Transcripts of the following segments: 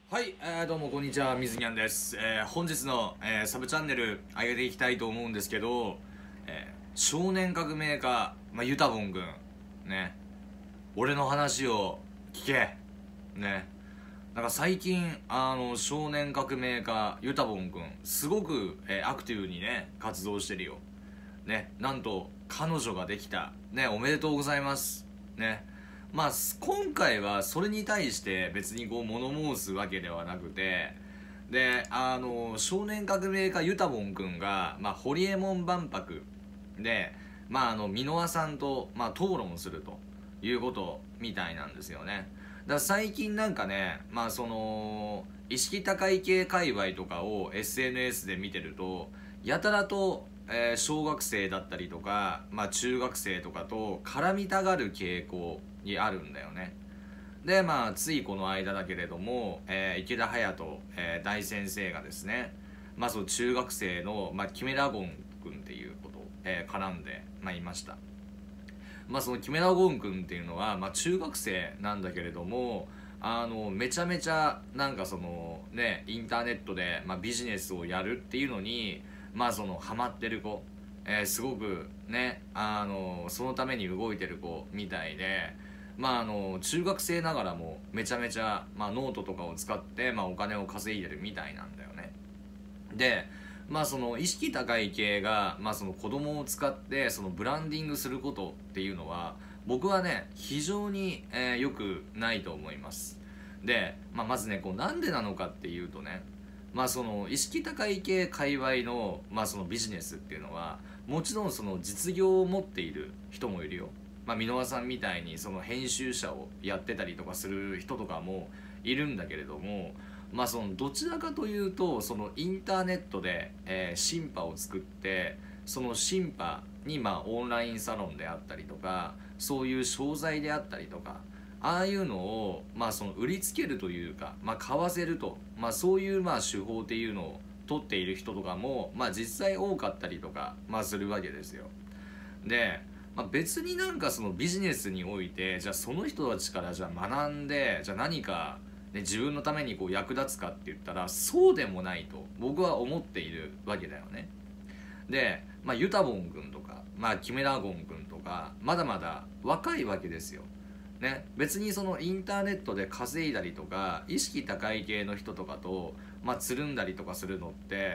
はい、どうもこんにちは、みずにゃんです。本日の、サブチャンネル上げていきたいと思うんですけど、少年革命家、ユタボン君ね、俺の話を聞けね。なんか最近少年革命家ユタボン君すごく、アクティブにね活動してるよね。なんと彼女ができたね。おめでとうございますね。今回はそれに対して別にこう物申すわけではなくて、で少年革命家ユタボン君が、ホリエモン万博で、箕輪さんと、討論するということみたいなんですよね。だから最近なんかね、意識高い系界隈とかを SNS で見てるとやたらと、小学生だったりとか、中学生とかと絡みたがる傾向にあるんだよね。でついこの間だけれども、池田隼人、大先生がですね、その中学生の、キメラゴン君っていうことを、絡んで、いました。そのキメラゴン君っていうのは、中学生なんだけれども、めちゃめちゃなんかそのねインターネットで、ビジネスをやるっていうのにそのハマってる子、すごくねそのために動いてる子みたいで、中学生ながらもめちゃめちゃ、ノートとかを使って、お金を稼いでるみたいなんだよね。でその意識高い系が、その子供を使ってそのブランディングすることっていうのは僕はね非常に、良くないと思います。で、まずねこうなんでなのかっていうとね、その意識高い系界隈の、そのビジネスっていうのはもちろんその実業を持っている人もいるよ。箕輪さんみたいにその編集者をやってたりとかする人とかもいるんだけれども、そのどちらかというとそのインターネットで、シンパを作ってそのシンパにオンラインサロンであったりとかそういう商材であったりとかああいうのを、その売りつけるというか、買わせると、そういう手法っていうのを取っている人とかも、実際多かったりとか、するわけですよ。で、別になんかそのビジネスにおいてじゃあその人たちからじゃあ学んでじゃあ何か、ね、自分のためにこう役立つかって言ったらそうでもないと僕は思っているわけだよね。で、ユタボン君とか、キメラゴン君とかまだまだ若いわけですよ。ね、別にそのインターネットで稼いだりとか意識高い系の人とかと、つるんだりとかするのって、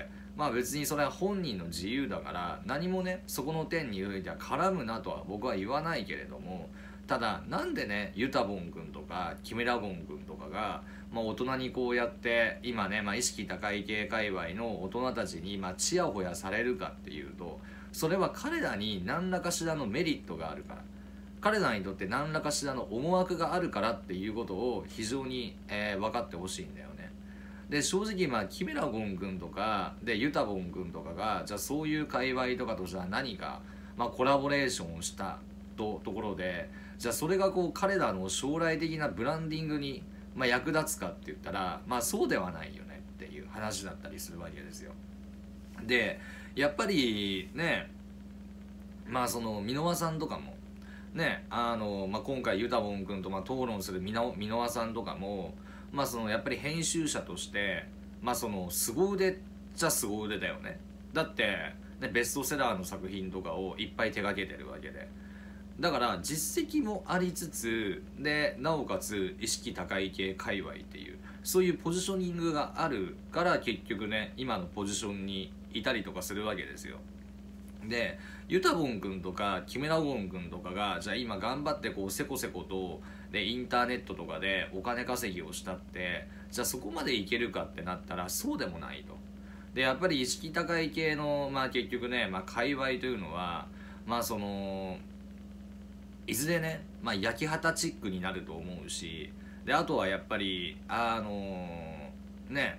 別にそれは本人の自由だから何もねそこの点においては絡むなとは僕は言わないけれども、ただなんでねユタボン君とかキメラゴン君とかが、大人にこうやって今ね、意識高い系界隈の大人たちにチヤホヤされるかっていうと、それは彼らに何らかしらのメリットがあるから、彼らにとって何らかしらの思惑があるからっていうことを非常に、分かってほしいんだよね。で正直キメラゴン君とかでユタボン君とかがじゃあそういう界隈とかとじゃあ何か、コラボレーションをしたところでじゃあそれがこう彼らの将来的なブランディングに、役立つかって言ったらそうではないよねっていう話だったりするわけですよ。でやっぱりねその箕輪さんとかもね今回ユタボン君と討論する箕輪さんとかもそのやっぱり編集者としてその凄腕っちゃ凄腕だよね。だってねベストセラーの作品とかをいっぱい手掛けてるわけで、だから実績もありつつでなおかつ意識高い系界隈っていうそういうポジショニングがあるから結局ね今のポジションにいたりとかするわけですよ。でユタボン君とかキメラゴン君とかがじゃあ今頑張ってこうせこせことでインターネットとかでお金稼ぎをしたってじゃあそこまでいけるかってなったらそうでもないと。でやっぱり意識高い系の結局ね、界隈というのはそのいずれね、焼き畑チックになると思うし、であとはやっぱりね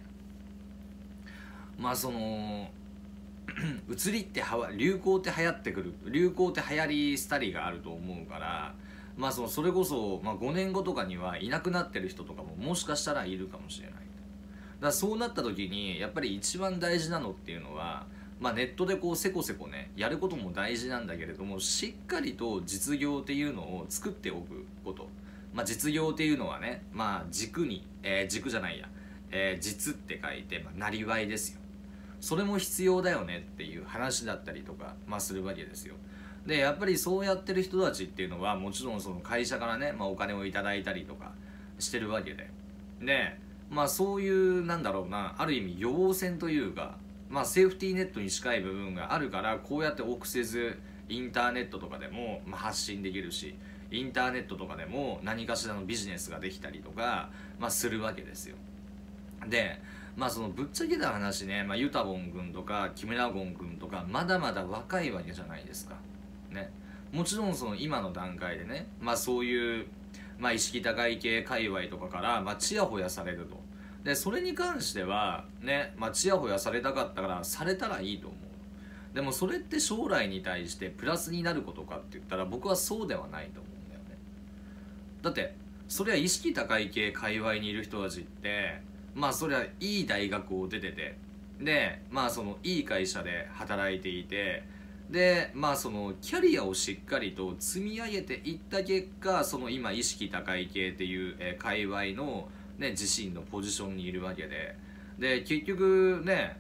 その移りって流行って流行ってくる流行って流行り廃りがあると思うから、それこそ、5年後とかにはいなくなってる人とかももしかしたらいるかもしれない。だからそうなった時にやっぱり一番大事なのっていうのは、ネットでこうせこせこねやることも大事なんだけれども、しっかりと実業っていうのを作っておくこと。実業っていうのはね、軸に、軸じゃないや実って書いて、なりわいですよ。それも必要だよねっていう話だったりとか、するわけですよ。でやっぱりそうやってる人たちっていうのはもちろんその会社からね、お金をいただいたりとかしてるわけで、そういうなんだろうな、ある意味予防線というか、セーフティーネットに近い部分があるから、こうやって臆せずインターネットとかでも発信できるし、インターネットとかでも何かしらのビジネスができたりとか、するわけですよ。でそのぶっちゃけた話ね、ユタボン君とかキムラゴン君とかまだまだ若いわけじゃないですかね。もちろんその今の段階でね、そういう意識高い系界隈とかからチヤホヤされると。でそれに関してはね、チヤホヤされたかったからされたらいいと思う。でもそれって将来に対してプラスになることかって言ったら、僕はそうではないと思うんだよね。だってそれは意識高い系界隈にいる人たちってそれはいい大学を出てて、でそのいい会社で働いていて、でそのキャリアをしっかりと積み上げていった結果、その今意識高い系っていう、界隈の、自身のポジションにいるわけで、で結局ね、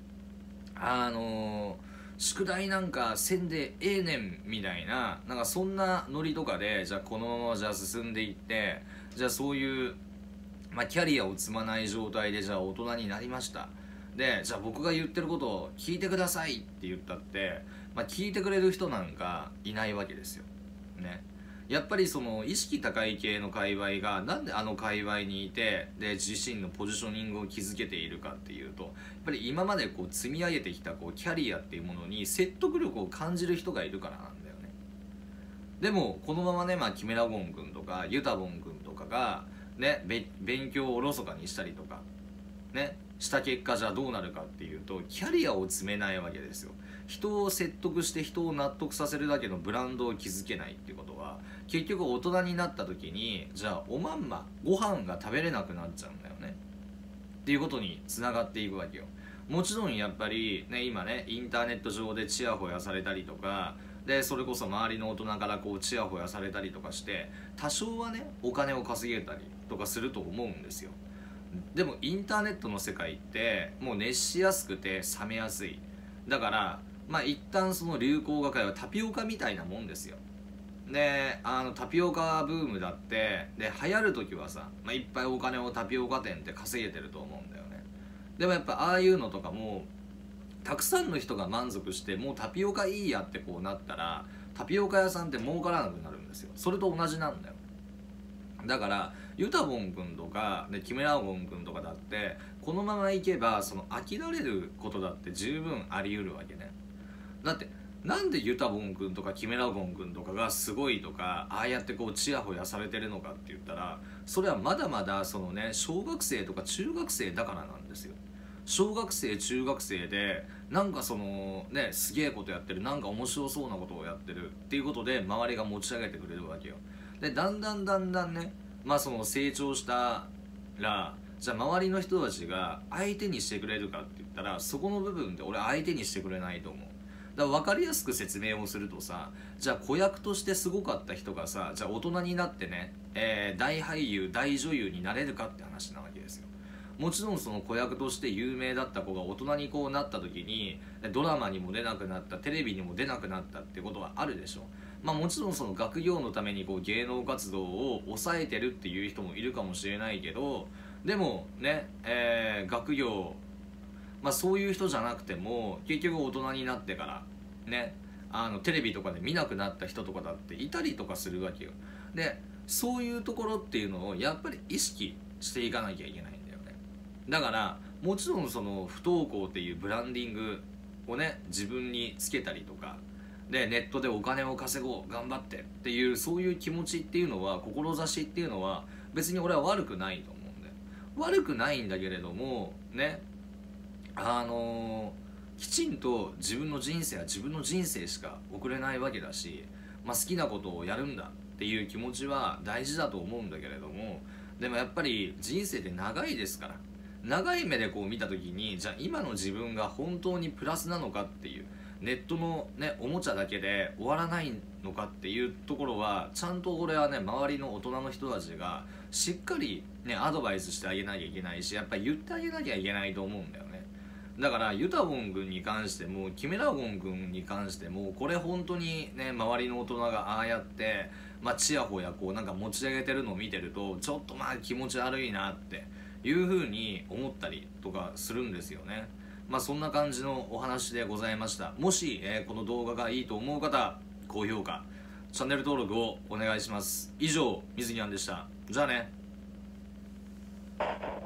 宿題なんかせんでええねんみたいな、なんかそんなノリとかで、じゃあこのままじゃあ進んでいって、じゃあそういうキャリアを積まない状態でじゃあ大人になりました。でじゃあ僕が言ってることを聞いてくださいって言ったって、聞いてくれる人なんかいないわけですよね。やっぱりその意識高い系の界隈がなんであの界隈にいて、で自身のポジショニングを築けているかっていうと、やっぱり今までこう積み上げてきたこうキャリアっていうものに説得力を感じる人がいるからなんだよね。でもこのままね、キメラゴン君とかユタボン君とかがね、勉強をおろそかにしたりとかねした結果、じゃあどうなるかっていうと、キャリアを積めないわけですよ。人を説得して人を納得させるだけのブランドを築けないっていうことは、結局大人になった時にじゃあおまんまご飯が食べれなくなっちゃうんだよねっていうことにつながっていくわけよ。もちろんやっぱりね、今ねインターネット上でチヤホヤされたりとかで、それこそ周りの大人からこうチヤホヤされたりとかして、多少はねお金を稼げたりとかすると思うんですよ。でもインターネットの世界ってもう熱しやすくて冷めやすい。だから一旦その流行語界はタピオカみたいなもんですよ。でタピオカブームだって、で流行る時はさ、いっぱいお金をタピオカ店って稼げてると思うんだよね。でもやっぱああいうのとかもたくさんの人が満足して、もうタピオカいいやってこうなったら、タピオカ屋さんって儲からなくなるんですよ。それと同じなんだよ。だからユタボン君とかでキメラゴン君とかだって、このままいけばその飽きられることだって十分あり得るわけね。だってなんでユタボン君とかキメラゴン君とかがすごいとか、ああやってこうチヤホヤされてるのかって言ったら、それはまだまだそのね小学生とか中学生だからなんですよ。小学生中学生でなんかそのねすげえことやってる、なんか面白そうなことをやってるっていうことで周りが持ち上げてくれるわけよ。でだんだんね、その成長したら、じゃあ周りの人たちが相手にしてくれるかって言ったら、そこの部分で俺相手にしてくれないと思う。だから分かりやすく説明をするとさ、じゃあ子役としてすごかった人がさ、じゃあ大人になってね、大俳優大女優になれるかって話なわけですよ。もちろんその子役として有名だった子が大人にこうなった時に、ドラマにも出なくなった、テレビにも出なくなったってことはあるでしょ。もちろんその学業のためにこう芸能活動を抑えてるっていう人もいるかもしれないけど、でもね、学業、そういう人じゃなくても結局大人になってからね、テレビとかで見なくなった人とかだっていたりとかするわけよ。でそういうところっていうのをやっぱり意識していかなきゃいけないんだよね。だからもちろんその不登校っていうブランディングをね自分につけたりとかで、ネットでお金を稼ごう頑張ってっていう、そういう気持ちっていうのは、志っていうのは別に俺は悪くないと思うんだよ。悪くないんだけれどもね、きちんと自分の人生は自分の人生しか送れないわけだし、好きなことをやるんだっていう気持ちは大事だと思うんだけれども、でもやっぱり人生って長いですから、長い目でこう見た時に、じゃあ今の自分が本当にプラスなのかっていうネットのねおもちゃだけで終わらないのかっていうところはちゃんと俺はね周りの大人の人たちがしっかりねアドバイスしてあげなきゃいけないし、やっぱり言ってあげなきゃいけないと思うんだよね。だからユタボン君に関してもキメラゴン君に関してもこれ本当にね周りの大人がああやってちやほやこうなんか持ち上げてるのを見てるとちょっと気持ち悪いなっていう風に思ったりとかするんですよね。そんな感じのお話でございました。もし、この動画がいいと思う方、高評価チャンネル登録をお願いします。以上、みずにゃんでした。じゃあね。